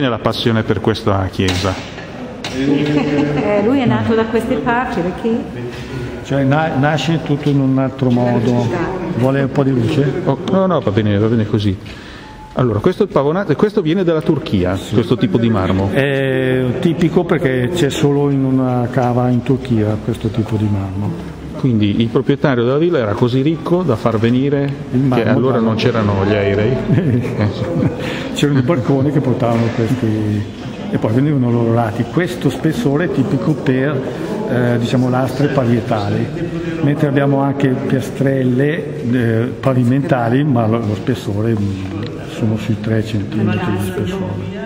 La passione per questa chiesa? Lui è nato da queste parti, perché? Cioè nasce tutto in un altro modo. Vuole un po' di luce? Oh, no, va bene così. Allora, questo è il pavonato, e questo viene dalla Turchia, sì. Questo tipo di marmo? È tipico perché c'è solo in una cava in Turchia questo tipo di marmo. Quindi il proprietario della villa era così ricco da far venire, che allora non c'erano gli aerei? C'erano i barconi che portavano questi e poi venivano loro lati. Questo spessore è tipico per diciamo lastre parietali, mentre abbiamo anche piastrelle pavimentali, ma lo spessore sono sui 3 cm di spessore.